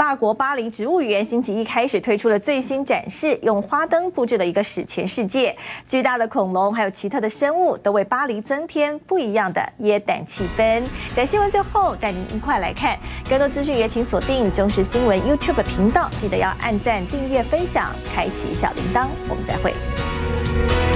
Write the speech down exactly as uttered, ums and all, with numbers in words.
法国巴黎植物园星期一开始推出了最新展示，用花灯布置了一个史前世界，巨大的恐龙还有奇特的生物都为巴黎增添不一样的耶诞气氛。在新闻最后，带您一块来看更多资讯，也请锁定中时新闻 YouTube 频道，记得要按赞、订阅、分享，开启小铃铛。我们再会。